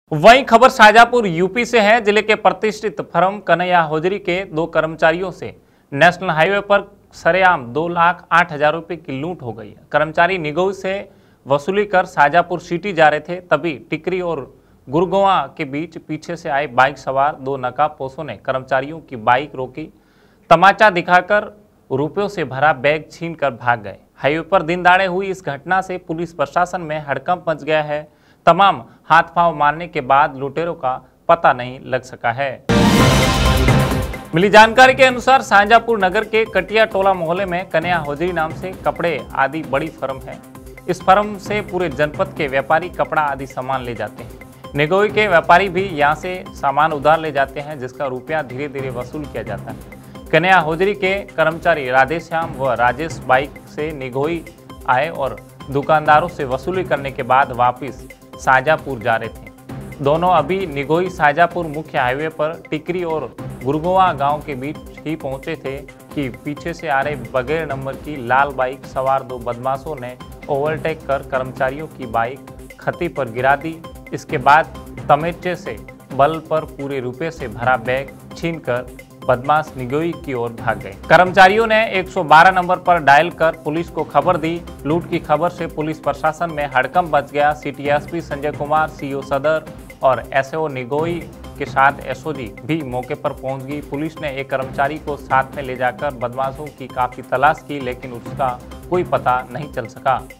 वहीं खबर शाजापुर यूपी से है। जिले के प्रतिष्ठित फर्म कन्हैया हौजरी के 2 कर्मचारियों से नेशनल हाईवे पर सरेआम 2,08,000 रुपये की लूट हो गई। कर्मचारी निगोई से वसूली कर शाजापुर सिटी जा रहे थे, तभी टिकरी और गुरगोवा के बीच पीछे से आए बाइक सवार 2 नकाबपोशों ने कर्मचारियों की बाइक रोकी, तमाचा दिखाकर रुपयों से भरा बैग छीनकर भाग गए। हाईवे पर दिन दहाड़े हुई इस घटना से पुलिस प्रशासन में हड़कंप मच गया है। तमाम हाथ पांव मारने के बाद लुटेरों का पता नहीं लग सका है। मिली जानकारी के अनुसार शाहजहांपुर नगर के कटिया टोला मोहल्ले में कन्हैया हौजरी नाम से कपड़े आदि बड़ी फर्म है। इस फर्म से पूरे जनपद के व्यापारी कपड़ा आदि सामान ले जाते हैं। निगोई के व्यापारी भी यहां से सामान उधार ले जाते हैं, जिसका रुपया धीरे धीरे वसूल किया जाता है। कन्हैया हौजरी के कर्मचारी राधेश्याम व राजेश बाइक से निगोई आए और दुकानदारों से वसूली करने के बाद वापस शाहजहांपुर जा रहे थे। दोनों अभी निगोई शाहजहांपुर मुख्य हाईवे पर टिकरी और गुरगोवा गांव के बीच ही पहुंचे थे कि पीछे से आ रहे बगैर नंबर की लाल बाइक सवार 2 बदमाशों ने ओवरटेक कर कर्मचारियों की बाइक खत्ती पर गिरा दी। इसके बाद तमेचे से बल पर पूरे रुपये से भरा बैग छीनकर बदमाश निगोई की ओर भाग गए। कर्मचारियों ने 112 नंबर पर डायल कर पुलिस को खबर दी। लूट की खबर से पुलिस प्रशासन में हड़कंप मच गया। City SP Sanjay Kumar, CO सदर और एसओ निगोई के साथ एसओजी भी मौके पर पहुंच गई। पुलिस ने एक कर्मचारी को साथ में ले जाकर बदमाशों की काफी तलाश की, लेकिन उसका कोई पता नहीं चल सका।